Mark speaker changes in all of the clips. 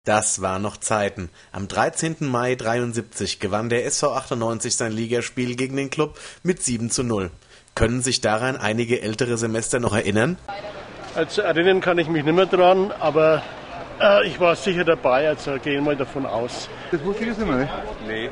Speaker 1: Das waren noch Zeiten. Am 13. Mai 1973 gewann der SV 98 sein Ligaspiel gegen den Klub mit 7:0. Können sich daran einige ältere Semester noch erinnern?
Speaker 2: Also erinnern kann ich mich nicht mehr dran, aber ich war sicher dabei, also gehen wir davon aus.
Speaker 3: Das wusste ich jetzt nicht mehr.
Speaker 2: Nee.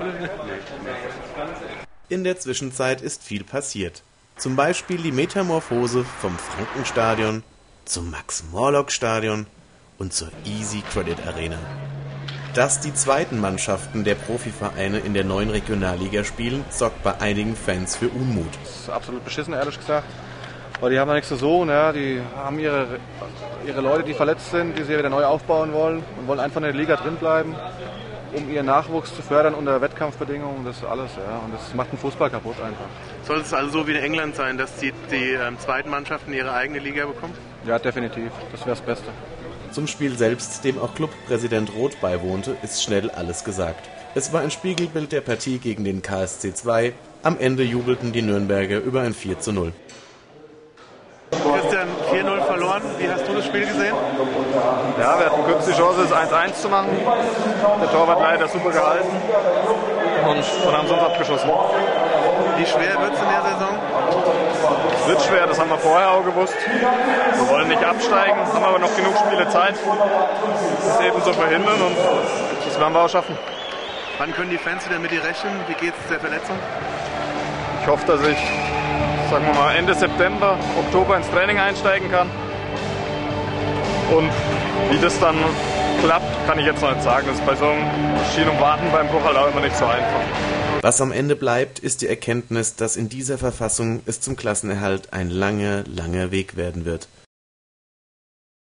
Speaker 1: In der Zwischenzeit ist viel passiert. Zum Beispiel die Metamorphose vom Frankenstadion zum Max-Morlock-Stadion und zur Easy Credit Arena. Dass die zweiten Mannschaften der Profivereine in der neuen Regionalliga spielen, sorgt bei einigen Fans für Unmut.
Speaker 4: Das ist absolut beschissen, ehrlich gesagt. Weil die haben ja nichts zu suchen, ja. Die haben ihre Leute, die verletzt sind, die sie wieder neu aufbauen wollen und wollen einfach in der Liga drin bleiben, um ihren Nachwuchs zu fördern unter Wettkampfbedingungen. Das ist alles, ja. Und das macht den Fußball kaputt einfach.
Speaker 1: Soll es also so wie in England sein, dass die zweiten Mannschaften ihre eigene Liga bekommen?
Speaker 4: Ja, definitiv. Das wäre das Beste.
Speaker 1: Zum Spiel selbst, dem auch Clubpräsident Roth beiwohnte, ist schnell alles gesagt. Es war ein Spiegelbild der Partie gegen den KSC 2. Am Ende jubelten die Nürnberger über ein 4:0.
Speaker 5: Christian, 4:0 verloren. Wie hast du das Spiel gesehen?
Speaker 4: Ja, wir hatten kurz die Chance, es 1:1 zu machen. Der Torwart leider super gehalten und haben sonst abgeschossen.
Speaker 5: Wie schwer wird es in der Saison?
Speaker 4: Es wird schwer, das haben wir vorher auch gewusst. Wir wollen nicht absteigen, haben aber noch genug Spiele Zeit, das eben zu verhindern und das werden wir auch schaffen.
Speaker 5: Wann können die Fans wieder mit dir rechnen? Wie geht es der Verletzung?
Speaker 4: Ich hoffe, dass ich, sagen wir mal, Ende September, Oktober ins Training einsteigen kann. Und wie das dann klappt, kann ich jetzt noch nicht sagen. Das ist bei so einem Schien und Warten beim Bruch halt auch immer nicht so einfach.
Speaker 1: Was am Ende bleibt, ist die Erkenntnis, dass in dieser Verfassung es zum Klassenerhalt ein langer, langer Weg werden wird.